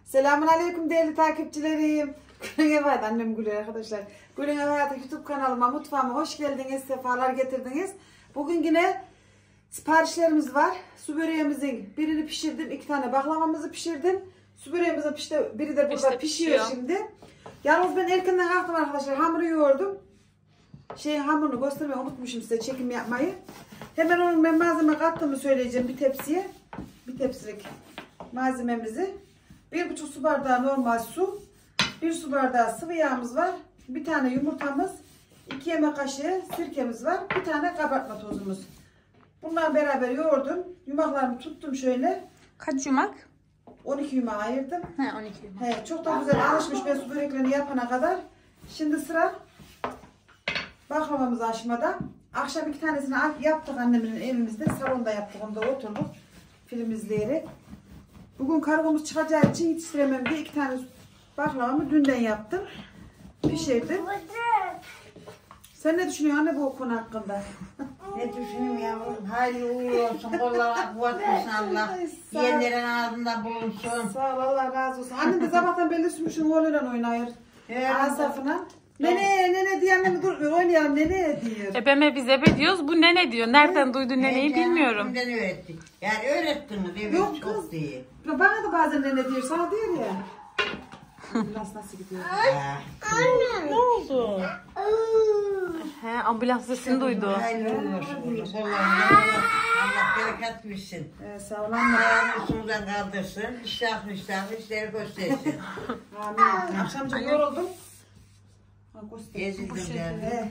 Selamünaleyküm değerli takipçilerim. Gülün Ev Hayatı, annem gülüyor arkadaşlar. Gülün Ev Hayatı YouTube kanalıma, mutfağıma hoş geldiniz, sefalar getirdiniz. Bugün yine siparişlerimiz var. Su böreğimizin birini pişirdim, 2 tane baklavamızı pişirdim. Su böreğimizin biri de burada pişiyor şimdi. Yalnız ben erkenden kalktım arkadaşlar, hamuru yoğurdum. Hamurunu göstermeyi unutmuşum size, çekim yapmayı. Hemen onun ben malzeme kattığımı söyleyeceğim bir tepsiye. Bir tepsilik malzememizi. 1,5 su bardağı normal su. 1 su bardağı sıvı yağımız var. Bir tane yumurtamız. 2 yemek kaşığı sirkemiz var. Bir tane kabartma tozumuz. Bunlarla beraber yoğurdum. Yumaklarımı tuttum şöyle. Kaç yumak? 12 yumağı ayırdım. He, 12 yumak. Çok da güzel alışmış ben su böreklerini yapana kadar. Şimdi sıra baklavamızı açmada. Akşam 2 tanesini yaptık annemin evimizde. Salonda yaptık, onda oturduk. Film izleyerek. Bugün kargomuz çıkacağı için yetiştiremem diye 2 tane baklavamı dünden yaptım. Pişirdim. Sen ne düşünüyorsun anne bu konu hakkında? Ne düşüneyim yavrum? Hayırlı uğurlu olsun. Kollarına kuvvet versin Allah. Yiyenlerin ağzında bulunsun. Sağ ol, Allah razı olsun. Annem de sabahtan belli sürmüşüm oğluyla oynayır. Asafına. Nene diye annemi durmuyor. Oynayalım nene diyor. Ebeme biz ebe diyoruz. Bu nene diyor. Nereden duydu neneyi bilmiyorum. Kimden öğretti? Yani öğrettin mi? Evet, Yok çok kız. değil. Bana da bazen nene diyor. Sana diyor ya. Ambulans nasıl gidiyor? Ne oldu? He, ambulans sesini duydu. Hayırlı uğurlu olsun. Kollarına Allah bereket versin. Sağ ol anne. Ayağını üstümüzden kaldırsın. İştahlı işleri göstersin. Amin. Akşamca yoruldum. Gezildim yani.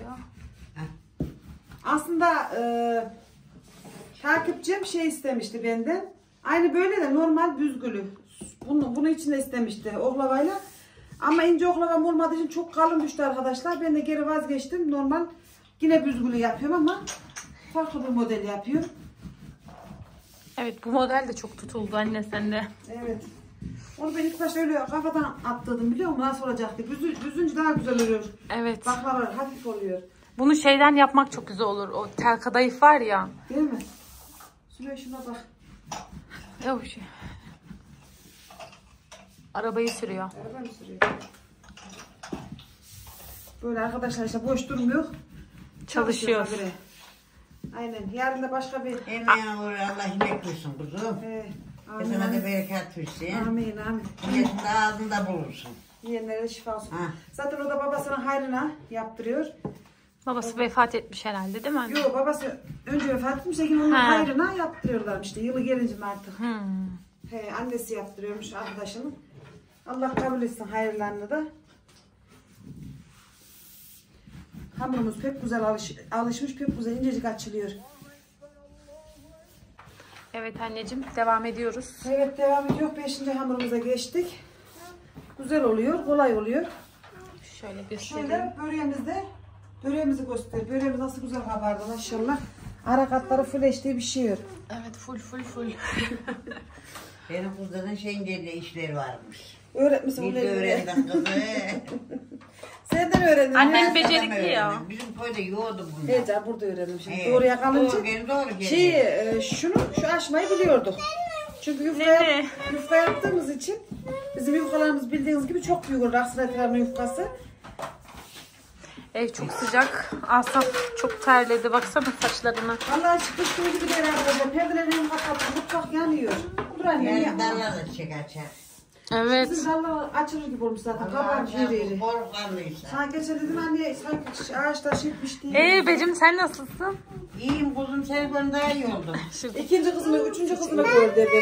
Aslında takipçim istemişti benden. Aynı böyle de normal büzgülü. Bunu içinde istemişti oklavayla. Ama ince oklavam olmadığı için çok kalın düştü arkadaşlar. Ben de geri vazgeçtim. Normal yine büzgülü yapıyorum ama farklı bir model yapıyorum. Evet, bu model de çok tutuldu anne sende. Evet. Onu ben ilk başta öyle kafadan atladım, biliyor musun? Nasıl olacaktı? Büzünce daha güzel oluyor. Evet. Baklava hafif oluyor. Bunu şeyden yapmak çok güzel olur. O tel kadayıf var ya. Değil mi? Şuraya şuna bak. Yok bir şey. Arabayı sürüyor. Araba mı sürüyor? Böyle arkadaşlar işte boş durmuyor. Çalışıyor. Aynen. Yarın da başka bir... Emeğe uğur Allah yemek versin kuzum. Amin. Sana da bereket versin. Amin. Amin. Niyetin de ağzında bulunsun. Yiyenlere şifa olsun. Ha. Zaten o da babasının hayrına yaptırıyor. Babası vefat etmiş herhalde değil mi anne? Yok, babası önce vefat etmiş. Lakin onun hayrına yaptırıyorlar işte. Yılı gelince mi artık? Annesi yaptırıyormuş arkadaşının. Allah kabul etsin hayırlarını da. Hamurumuz pek güzel alışmış, pek güzel incecik açılıyor. Evet anneciğim, devam ediyoruz. Evet, devam ediyor. 5. hamurumuza geçtik. Güzel oluyor, kolay oluyor. Şöyle göstereyim. Şöyle böreğimizi göster. Böreğimiz nasıl güzel kabardı maşallah. Ara katları fresh diye bir şey yok. Evet, full. Benim kızların şeyinle işleri varmış. Öğretmişsin. Bir de öğrendim kızı. Senden öğrendim. Annem becerikli ya. Bizim köyde yoğurdu bunlar. Evet, burada öğrendim şimdi. Doğruya kalınca. Doğru geldi. Şu aşmayı biliyorduk. Çünkü yufka yaptığımız için bizim yufkalarımız bildiğiniz gibi çok büyük olur. Aksaray tarafının yufkası. Ev çok sıcak. Asaf çok terledi. Baksana saçlarına. Vallahi çıkış gibi değil arkadaşlar. Perdelerini kapatıp mutfak yanıyor. Dur anne. Yani dallar da açar. Evet. Bizim dallar açılır gibi olmuş zaten. Kabarmış iri. Korkanlıysa. Sanki geçen dedim anne sanki ağaçlar şirkmiş diye. Becim sen nasılsın? İyiyim kuzum, sen daha iyi oldun. 2. kızımı, 3. kızımı gördü dedim.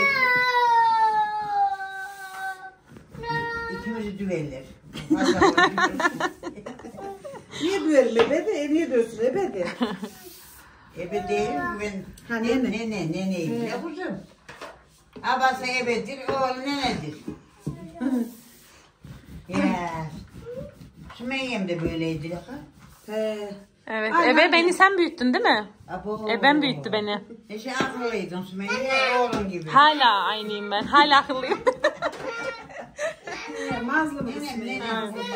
İkimizi düveller. Niye düvelim ebe de? Niye diyorsun ebe de? Ebe değilim ben. Ha, nene. Neneyim ya kuzum. Abası ebedir, oğlu nenedir. Ya. Sümeyye'm de böyleydi. Evet. Aynen. Ebe beni sen büyüttün değil mi? Abo. Ebem büyüttü beni. Akıllıydın Sümeyye, oğlun gibi. Hala aynıyım ben. Hala akıllıyım. Mazlum Nenem ismi. burada.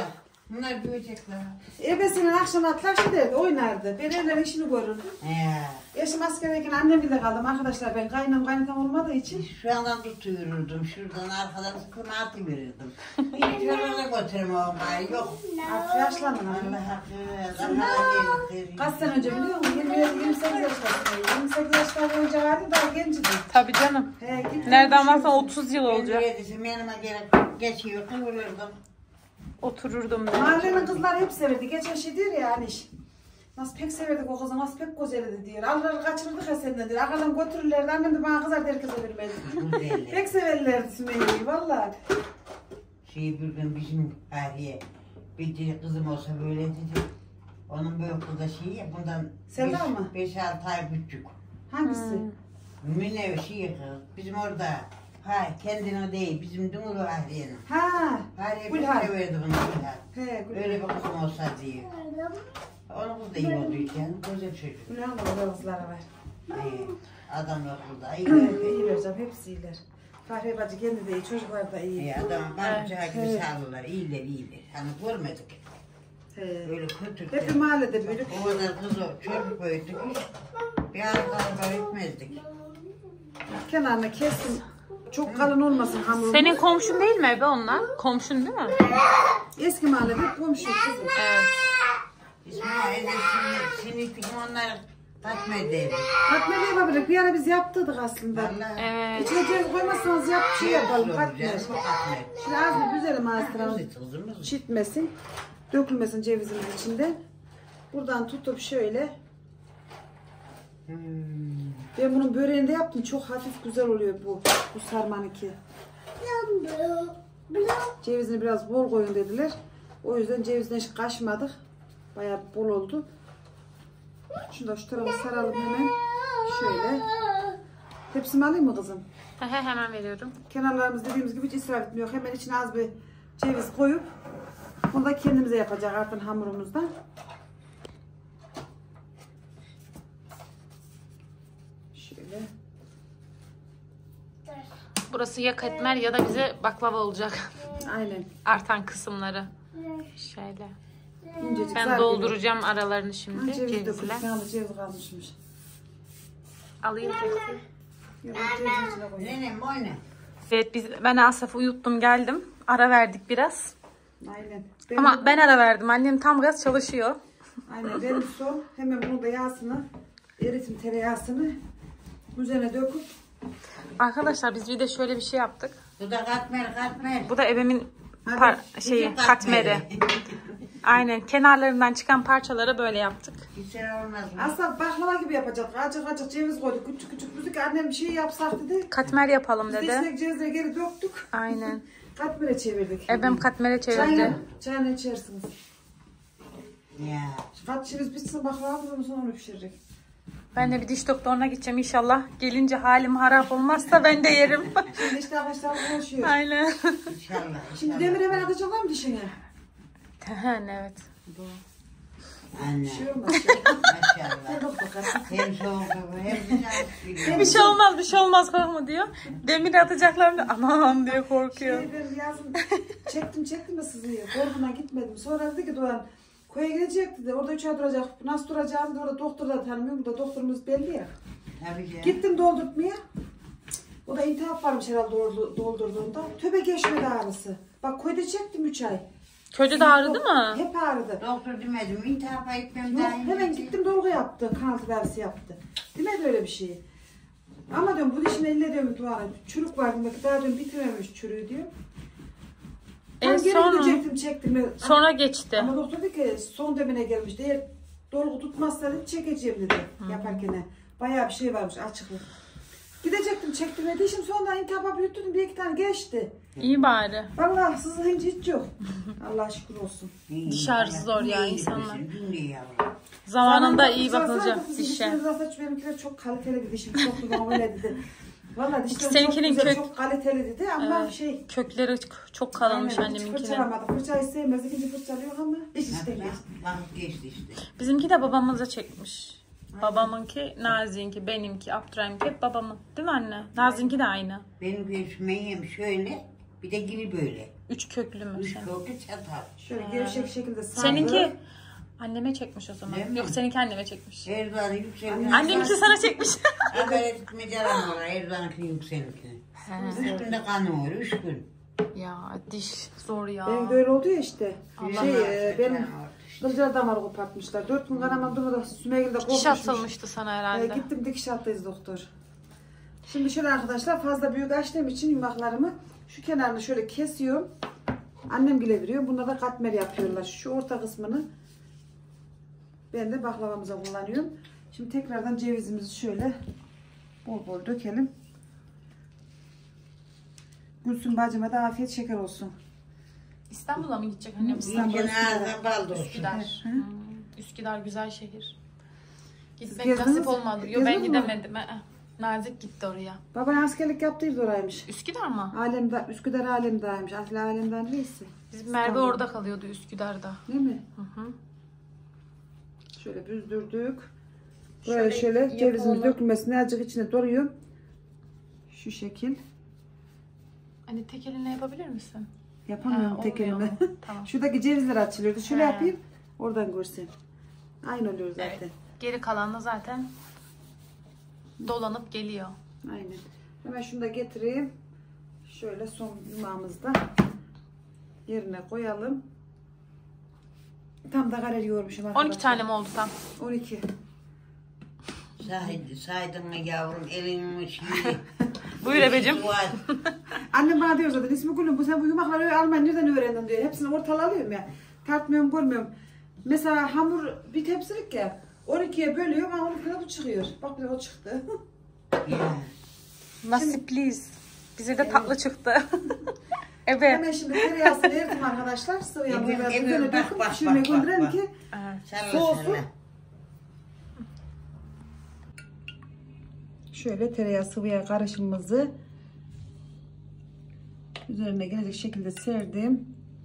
Bunlar büyüyecekler. Ebesinin akşam atlar giderdi, oynardı. Ben evlerin işini görürdüm. Eşim askerdeyken annem bile kaldım arkadaşlar. Ben kaynatam olmadığı için. Şu yandan tutuyorurdum. Şuradan arkadan sıkıma atıverirdim. Hiç öyle götürüm o bari. Yok. Artık yaşlandın anne. Allah hakkı. Allah verir. Kaç sene önce biliyor musun? 28 yaşlarındayım. 28 yaşlarında önce vardı daha gencdim. Tabii canım. Gittim, Nereden varsa 30 yıl olacak. Ben yedim yanıma gerek geçiyor. Kıvırırdım. Otururdum. Mahallenin kızları hep severdi. Geçen şey diyor ya hani. Nasıl pek severdik o kızı, nasıl pek güzeldi diyor. Alırlar kaçırırdık ya senden diyor. Arkadan götürürlerdi. Annem de bana kızar herkese vermezdi. Pek severlerdi Sümeyye'yi valla. Bir gün bizim Fahriye bir kızım olsa böyle dedi. Onun böyle kızı ya bundan Selda mı? 5-6 ay küçük. Hangisi? Münev kız. Bizim orada. Ha kendine değil bizim Dumuru Fahriye'nin. Ha. Fahriye Gülhan. bir severdi bunu Gülhan. He Gülhan. Öyle bir kızım olsa diye. Onun kızı da iyi oldu yani. Güzel çocuk. Gülhan da böyle kızları var. Adam yok burada. İyi. İyiler canım, hepsi iyiler. Fahriye bacı kendi de iyi, çocuklar da iyi. Adam barbucağı gibi sağlılar. İyiler iyiler. Hani görmedik. Öyle kötü. Hep bir mahallede büyüdük. O kadar kızı çocuk büyüttük. Bir arada büyütmezdik. Kenarına kesin. Çok kalın olmasın hamurun. Senin komşun değil mi Ebe onlar? Komşun değil mi? Eski mahallede komşu kızım. Evet. İsmail'e sinirdik onlar tatmedeydi. Katmer yapabilir. Bir ara biz yaptırdık aslında. Vallahi. Evet. İçine ceviz koymazsanız şey yapalım katmer. Katmer. Şimdi az bir güzelim ağzına. Kızımız. Çitmesin. Dökülmesin cevizimiz içinde. Buradan tutup şöyle. Ben bunun böreğini de yaptım. Çok hafif güzel oluyor bu sarmanınki. Cevizini biraz bol koyun dediler. O yüzden cevizden hiç kaşmadık. Bayağı bol oldu. Şunu da şu tarafa saralım hemen. Şöyle. Tepsimi alayım mı kızım? Hemen veriyorum. Kenarlarımız dediğimiz gibi hiç israf etmiyor. Hemen içine az bir ceviz koyup bunu da kendimize yapacak artık hamurumuzdan. Şöyle. Burası ya katmer ya da bize baklava olacak. Aynen. Artan kısımları. Şöyle. İncecik, Ben zar dolduracağım aralarını gibi. şimdi Ceviz cevizle. dökülmüş. Yalnız ceviz kalmışmış. Alayım tepsi. Yok, cevizin içine koyayım. Nenem oyna. Evet ben Asaf'ı uyuttum geldim. Ara verdik biraz. Aynen. Ama ben ara verdim. Annem tam gaz çalışıyor. Aynen benim son. Hemen bunu da yağsını, eritim tereyağısını üzerine döküp. Arkadaşlar biz bir de şöyle bir şey yaptık. Bu da katmer. Bu da ebemin Bizim katmeri. Aynen kenarlarından çıkan parçaları böyle yaptık. Güzel olmaz mı? Aslında baklava gibi yapacak. Acık ceviz koyduk. Küçük büzük. Annem bir şey yapsak dedi. Katmer yapalım Biz de dedi. içine cevizleri geri döktük. Aynen. Katmer'e çevirdik. Ebem katmere çevirdi. Çayını içersiniz. Ya. Katçımız bitsin baklava bunu sonra onu pişirecek. Ben de bir diş doktoruna gideceğim inşallah. Gelince halim harap olmazsa ben de yerim. Şimdi işte arkadaşlar konuşuyor. Aynen. İnşallah. Şimdi demir hemen atacaklar mı dişine? Evet. Anne. Bir şey olmaz. Maşallah. Bak bakalım. Hem soğuk hem sıcak. Bir şey olmaz korkma diyor. Demir atacaklar mı? Anam diye korkuyor. Ben yazın çektim de sızıyı. Korkuna gitmedim. Sonra dedi ki Doğan koya gidecek dedi. Orada 3 ay duracak. Nasıl duracağım dedi. Orada doktor da tanımıyor. Burada doktorumuz belli ya. Tabii ki. Gittim doldurtmaya. O da intihap varmış herhalde doldurduğunda. Töbe geçmedi ağrısı. Bak koyda çektim 3 ay. Köyde de ağrıdı mı? Hep ağrıdı. Doktor demedim. İntihafa gitmem Yok daha iyi. hemen gittim dolgu yaptı. Kanal tedavisi yaptı. Demedi öyle bir şey. Ama diyorum bu dişini elle diyorum Doğan'a. Çürük vardı. Bak daha diyorum bitirememiş çürüğü diyor. Tam geri gidecektim çektim. Sonra geçti. Ama doktor dedi ki son demine gelmiş. Eğer dolgu tutmazsa dedi çekeceğim dedi yaparken. Bayağı bir şey varmış açıklık. Gidecektim çektim ve dişim sonra intihaba büyüttüm bir iki tane geçti. İyi bari. Vallahi sızlayınca hiç yok. Allah'a şükür olsun. Diş ağrısı zor ya insanlar. Yavrum. Zamanında iyi bakılacak dişe. Dişlerim zaten benimkiler çok kaliteli bir dişim. Çok bana öyle dedi. Vallahi dişlerim Seninkinin çok güzel, kök- çok kaliteli dedi ama Evet. şey. Kökleri çok kalınmış Aynen, hiç anneminkine. fırçalamadı. Fırçayı sevmez. İkinci fırçalıyor ama iş işte geçti. Vakit geçti işte. Bizimki de babamıza çekmiş. Babamınki, Nazi'ninki, benimki, Abdurrahim'inki hep babamın. Değil mi anne? Nazi'ninki de aynı. Benim göçmeyim şöyle. Bir de gibi böyle. 3 köklü mü? 3 senin? köklü çatal. Şöyle gevşek şekilde sardı. Seninki anneme çekmiş o zaman. Değil mi? Yok seninki anneme çekmiş. Erdoğan'ı yükseldi. Annemki sana çekmiş. Adalet etmece alan var. Erdoğan'ın yükseldi. 3 günde kanı var. 3 gün. Ya diş zor ya. Benim de öyle oldu ya işte. Allah Benim kılcal damarı kopartmışlar. 4 gün kanamam durmadan Sümeyye'de Dikiş korkmuşmuş. atılmıştı sana herhalde. Gittim dikiş attıyız doktor. Şimdi şöyle arkadaşlar fazla büyük açtığım için yumaklarımı şu kenarını şöyle kesiyorum. Annem bile veriyor. Bunda da katmer yapıyorlar. Şu orta kısmını ben de baklavamıza kullanıyorum. Şimdi tekrardan cevizimizi şöyle bol bol dökelim. Gülsün bacıma da afiyet şeker olsun. İstanbul'a mı gidecek annem? İstanbul. Ağzına bal olsun. Üsküdar. Üsküdar güzel şehir. Gitmek gezdiniz nasip mi? olmadı. Yo ben Gezdin mi? gidemedim. Nazik gitti oraya. Baban askerlik yaptıydı oraymış. Üsküdar mı? Alemdar, Üsküdar Alemdar'ymış. Aslı Alemdar neyse. Bizim Merve orada kalıyordu Üsküdar'da. Değil mi? Hı hı. Şöyle büzdürdük. Böyle şöyle yapalım. cevizimiz dökülmesine azıcık içine doğruyorum. Şu şekil. Hani tek elinle yapabilir misin? Yapamıyorum Ha, tek olmuyor elime. mu? Tamam. Şuradaki cevizler açılıyordu. Şöyle He. yapayım. Oradan görsen. Aynı oluyor zaten. Evet. Geri kalan da zaten dolanıp geliyor. Aynen. Hemen şunu da getireyim. Şöyle son yumağımızda yerine koyalım. Tam da karar yoğurmuşum arkadaşlar. 12 tane mi oldu tam? 12. Saydın mı yavrum elinin şimdi. Buyur ebeciğim. Annem bana diyor zaten ismi Gülüm, bu sen bu yumakları Almanya nereden öğrendin diyor. Hepsini ortala alıyorum ya. Tartmıyorum, görmüyorum. Mesela hamur bir tepsilik ya. 12'ye bölüyorum ama 12'de bu çıkıyor. Bak bir de o çıktı. Ya. Nasipliyiz. Bize de tatlı çıktı. Evet. Hemen şimdi tereyağısını eritim arkadaşlar. Sıvı yağını biraz Ebru, üzerine bak, döküp bak, pişirmeye bak, bak, gönderelim bak. ki Evet. soğusun. Şöyle tereyağı sıvı yağ karışımımızı üzerine gelecek şekilde serdim.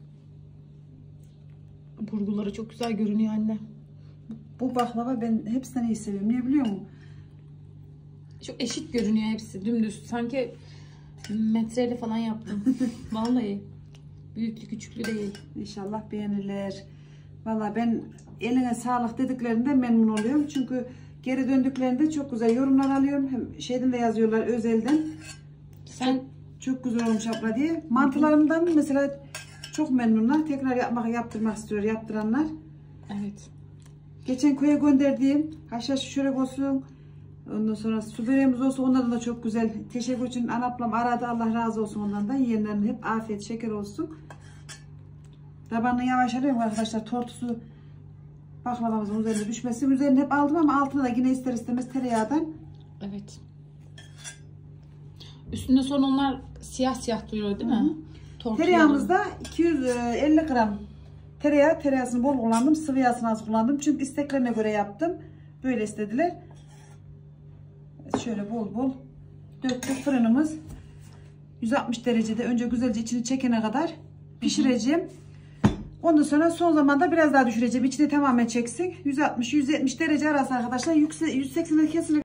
Burguları çok güzel görünüyor anne. Bu baklava ben hepsinden iyi seviyorum. Niye biliyor musun? Çok eşit görünüyor hepsi. Dümdüz. Sanki metreyle falan yaptım. Vallahi. Büyüklü küçüklü değil. İnşallah beğenirler. Vallahi ben eline sağlık dediklerinde memnun oluyorum. Çünkü geri döndüklerinde çok güzel yorumlar alıyorum. Hem şeyden de yazıyorlar özelden. Sen Çok güzel olmuş abla diye. Mantılarımdan mesela çok memnunlar. Tekrar yaptırmak istiyor yaptıranlar. evet. Geçen köye gönderdiğim haşhaş çörek olsun. Ondan sonra su böreğimiz olsun. Onlardan da çok güzel. Teşekkür için anaplam aradı. Allah razı olsun ondan da. Yiyenlerin hep afiyet şeker olsun. Tabanını yavaş alıyorum arkadaşlar. Tortusu baklavamızın üzerine düşmesin. Üzerine hep aldım ama altına da yine ister istemez tereyağdan. Evet. Üstünde sonra onlar siyah siyah duruyor değil mi? Tereyağımızda 250 gram tereyağı. Tereyağısını bol kullandım. Sıvı yağsını az kullandım. Çünkü isteklerine göre yaptım. Böyle istediler. Şöyle bol bol döktük. Fırınımız 160 derecede. Önce güzelce içini çekene kadar pişireceğim. Ondan sonra son zamanda biraz daha düşüreceğim. İçini tamamen çeksin. 160-170 derece arası arkadaşlar. 180'e kesinlikle